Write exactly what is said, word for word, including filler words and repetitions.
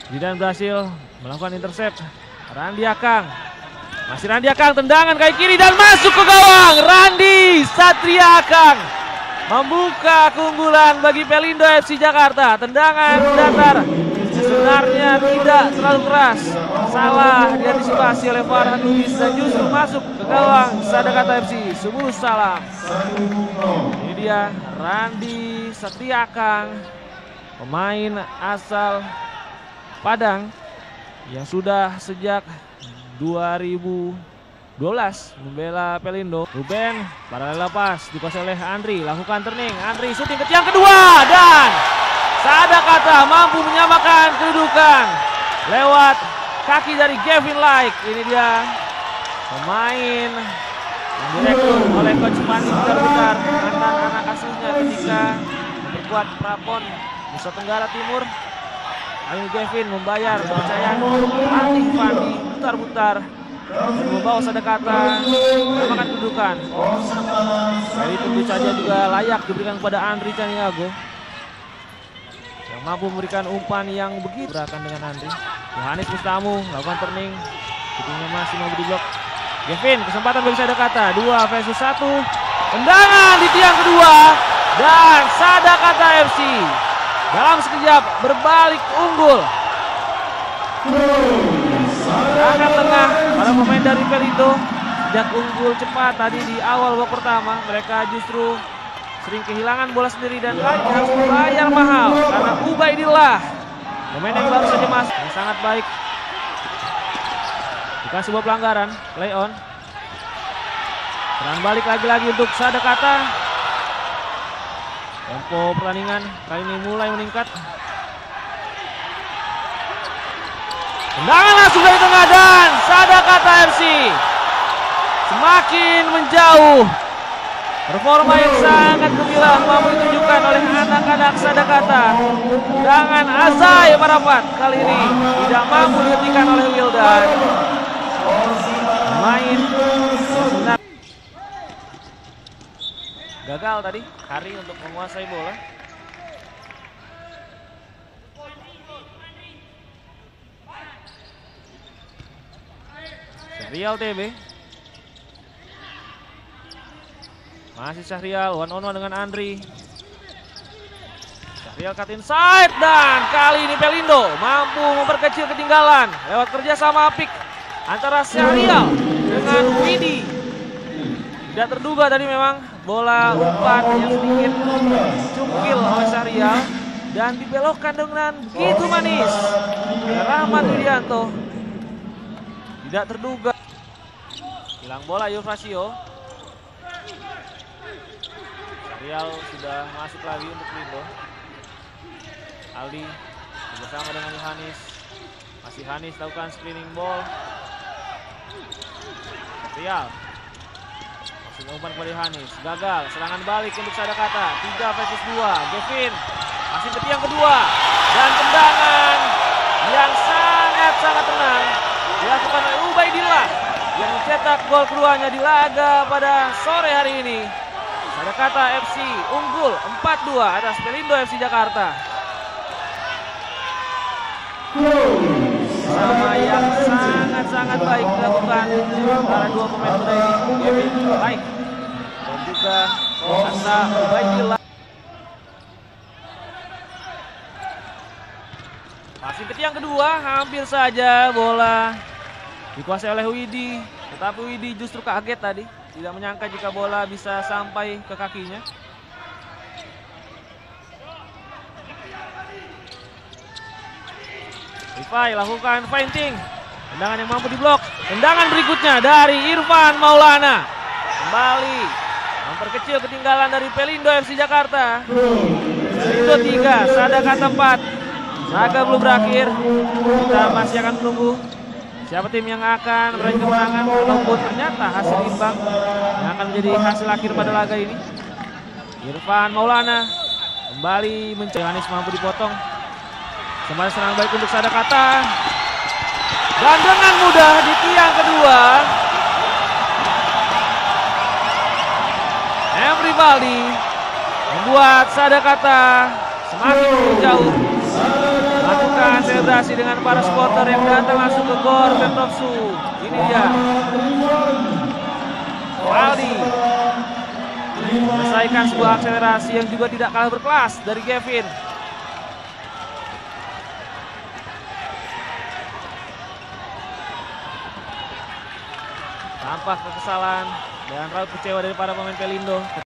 Zidan berhasil melakukan intercept. Randi Akang. Masih Randi Akang, tendangan kaki kiri dan masuk ke gawang. Randi Satria Akang membuka keunggulan bagi Pelindo F C Jakarta. Tendangan datar sebenarnya tidak terlalu keras. Salah diantisipasi oleh Farhan Lubis dan justru masuk ke gawang Sadakata F C. Subuh salam. Ini dia Randi Satria Akang, pemain asal Padang yang sudah sejak dua ribu dua belas membela Pelindo. Ruben paralel lepas dikuasai oleh Andri, lakukan turning. Andri syuting ke tiang kedua dan Sadakata mampu menyamakan kedudukan lewat kaki dari Gavin Like. Ini dia pemain yang direkrut oleh Coach Pandi Putar-Putar, mantan anak asuhnya ketika memperkuat Prapon Nusa Tenggara Timur. Ayo Gavin membayar kepercayaan pelatih Pandi Putar-Putar membawa Sadakata menyamakan kedudukan. Jadi tentu saja juga layak diberikan kepada Andri Caniago yang mampu memberikan umpan yang begitu berakan dengan Andri. Yohanes Mustamu lakukan turning, shootingnya masih mau diblok. Gavin, kesempatan bagi Sadakata, dua versus satu. Tendangan di tiang kedua dan Sadakata F C dalam sekejap berbalik unggul. Sangat tengah para pemain dari Pelindo. Sejak unggul cepat tadi di awal babak pertama, mereka justru sering kehilangan bola sendiri dan kali ini harus membayar mahal karena Ubaidillah, pemain yang baru saja masuk, yang sangat baik. Bukan sebuah pelanggaran, play on. Serang balik lagi-lagi untuk Sadakata. Tempo pertandingan kali ini mulai meningkat. Tendangan langsung dari tengah dan Sadakata F C semakin menjauh. Performa yang sangat gemilang mampu ditunjukkan oleh anak-anak Sadakata. Tendangan Azai Marafat kali ini tidak mampu dihentikan oleh Wildan. Main sebenarnya gagal tadi Hari untuk menguasai bola. Syahrial T B. Masih Syahrial, one on one dengan Andri. Syahrial cut inside dan kali ini Pelindo mampu memperkecil ketinggalan lewat kerjasama apik antara Syahrial dengan Widi. Tidak terduga tadi memang bola umpan yang sedikit cungkil oleh Syahrial dan dibelokkan dengan begitu manis. Rahmat Widianto. Tidak terduga. Hilang bola Yufrasio. Syahrial sudah masuk lagi untuk Pelindo. Aldi bersama dengan Yohanes. Masih Hanis lakukan screening ball. Syahrial masih umpan kepada Yohanes. Gagal. Serangan balik untuk Sadakata. tiga versus dua. Gavin masih ke tiang kedua. Dan tendangan yang sangat-sangat tenang dilakukan oleh Ubaidillah yang mencetak gol keduanya di laga pada sore hari ini. Sadakata F C unggul empat dua atas Pelindo F C Jakarta. Sama yang sangat-sangat baik dilakukan para dua pemain muda ini, Gavin Like dan juga Asa Ubaidillah. Passing ke tiang kedua, hampir saja bola dikuasai oleh Widi, tetapi Widi justru kaget tadi, tidak menyangka jika bola bisa sampai ke kakinya. Rifai lakukan feinting, tendangan yang mampu diblok. Tendangan berikutnya dari Irfan Maulana, kembali memperkecil ketinggalan dari Pelindo F C Jakarta. Pelindo tiga, Sadakata empat. Laga belum berakhir, kita masih akan menunggu siapa tim yang akan meraih kemenangan ataupun ternyata hasil imbang yang akan menjadi hasil akhir pada laga ini. Irfan Maulana kembali mencari, Yohanes mampu dipotong. Kembali serang baik untuk Sadakata dan dengan mudah di tiang kedua Emri Baldi membuat Sadakata semakin menjauh. menyuguhkan selebrasi dengan para supporter yang datang masuk ke gor Pemtopsu. Ini dia Aldi menyelesaikan sebuah akselerasi yang juga tidak kalah berkelas dari Kevin. Tampak kekesalan dan raut kecewa dari para pemain Pelindo.